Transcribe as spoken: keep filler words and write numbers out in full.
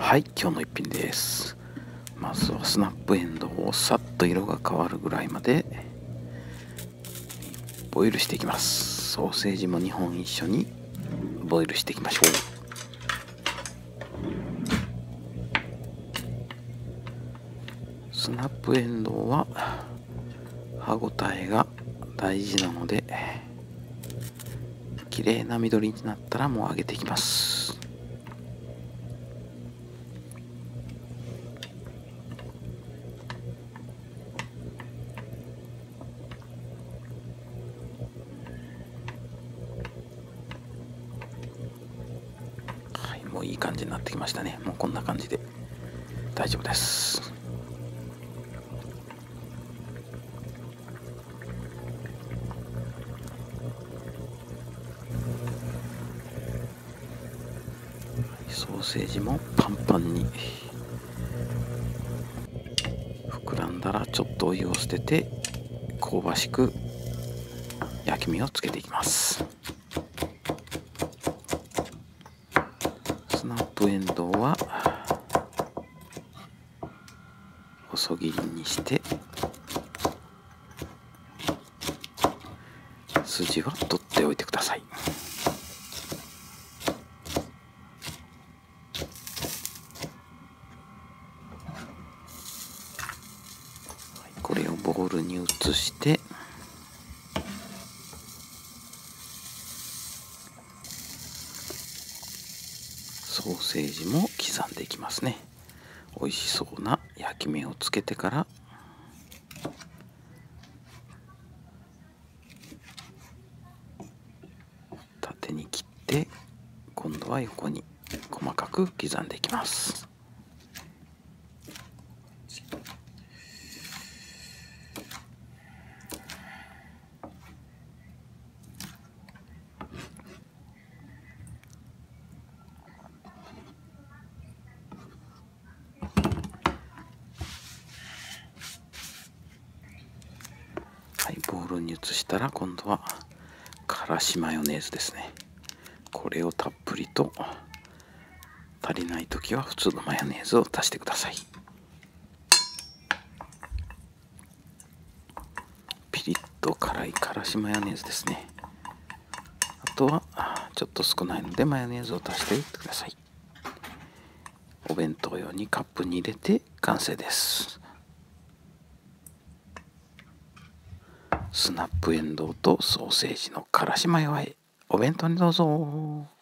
はい、今日の一品です。まずはスナップエンドウをさっと色が変わるぐらいまでボイルしていきます。ソーセージもにほん一緒にボイルしていきましょう。スナップエンドウは歯ごたえが大事なので、綺麗な緑になったらもう揚げていきます。はい、もういい感じになってきましたね。もうこんな感じで大丈夫です。ソーセージもパンパンに膨らんだらちょっとお湯を捨てて香ばしく焼き目をつけていきます。スナップエンドウは細切りにして筋は取っておいてください。これをボウルに移してソーセージも刻んでいきますね。美味しそうな焼き目をつけてから縦に切って今度は横に細かく刻んでいきます。はい、ボウルに移したら今度はからしマヨネーズですね。これをたっぷりと、足りない時は普通のマヨネーズを足してください。ピリッと辛いからしマヨネーズですね。あとはちょっと少ないのでマヨネーズを足していってください。お弁当用にカップに入れて完成です。スナップエンドウとソーセージのからしマヨ和え、お弁当にどうぞ。